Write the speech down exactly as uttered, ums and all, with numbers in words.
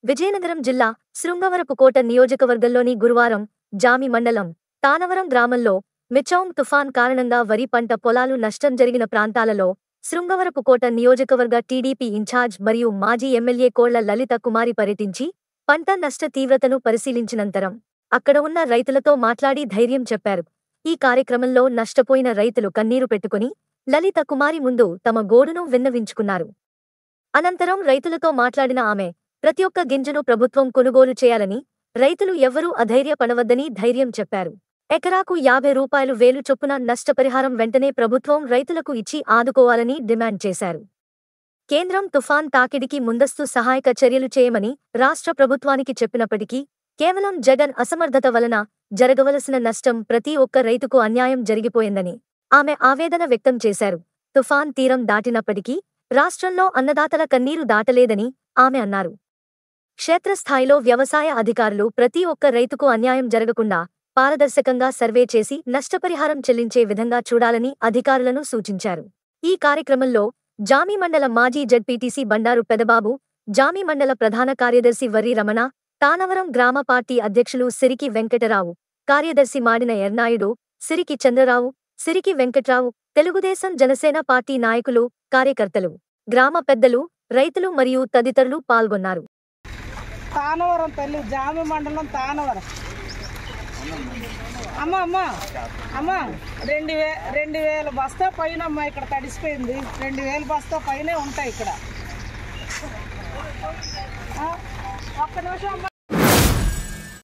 విజయనగరం జిల్లా శృంగవరపుకోట నియోజకవర్గంలోని గురువారం జామి మండలం తానవరం గ్రామంలో మిచౌంగ్ తుఫాన్ కారణంగా వరి పంట పొలాలు నష్టం జరిగిన ప్రాంతాలలో శృంగవరపుకోట నియోజకవర్గ టీడీపీ ఇన్ఛార్జ్ మరియు మాజీ ఎమ్మెల్యే కోళ్ల లలిత కుమారి పర్యటించి పంట నష్ట తీవ్రతను పరిశీలించినంతరం అక్కడ ఉన్న రైతులతో మాట్లాడి ధైర్యం చెప్పారు. ఈ కార్యక్రమంలో నష్టపోయిన రైతులు కన్నీరు పెట్టుకుని లలిత కుమారి ముందు తమ గోడును విన్నవించుకున్నారు. అనంతరం రైతులతో మాట్లాడిన ఆమె ప్రతి ఒక్క గింజను ప్రభుత్వం కొనుగోలు చేయాలని, రైతులు ఎవ్వరూ అధైర్యపడవద్దని ధైర్యం చెప్పారు. ఎకరాకు యాభై రూపాయలు వేలు చొప్పున నష్టపరిహారం వెంటనే ప్రభుత్వం రైతులకు ఇచ్చి ఆదుకోవాలని డిమాండ్ చేశారు. కేంద్రం తుఫాన్ తాకిడికి ముందస్తు సహాయక చర్యలు చేయమని రాష్ట్ర ప్రభుత్వానికి చెప్పినప్పటికీ కేవలం జగన్ అసమర్థత వలన జరగవలసిన నష్టం ప్రతి ఒక్క రైతుకు అన్యాయం జరిగిపోయిందని ఆమె ఆవేదన వ్యక్తం చేశారు. తుఫాన్ తీరం దాటినప్పటికీ రాష్ట్రంలో అన్నదాతల కన్నీరు దాటలేదని ఆమె అన్నారు. క్షేత్రస్థాయిలో వ్యవసాయ అధికారులు ప్రతి ఒక్క రైతుకు అన్యాయం జరగకుండా పారదర్శకంగా సర్వే చేసి నష్టపరిహారం చెల్లించే విధంగా చూడాలని అధికారులను సూచించారు. ఈ కార్యక్రమంలో జామి మండల మాజీ జడ్పీటీసీ బండారు పెదబాబు, జామి మండల ప్రధాన కార్యదర్శి వర్రి రమణ, తానవరం గ్రామ పార్టీ అధ్యక్షులు సిరికి వెంకటరావు, కార్యదర్శి మాడిన ఎర్నాయుడు, సిరికి చంద్రరావు, సిరికి వెంకట్రావు, తెలుగుదేశం జనసేన పార్టీ నాయకులు, కార్యకర్తలు, గ్రామ పెద్దలు, రైతులు మరియు తదితరులు పాల్గొన్నారు. తానవరం తల్లి జామి మండలం తానవరం అమ్మ అమ్మ అమ్మ రెండు వే రెండు వేల బస్తా పైన అమ్మ ఇక్కడ తడిసిపోయింది. రెండు వేల బస్తా పైనే ఉంటాయి ఇక్కడ. ఒక్క నిమిషం అమ్మ.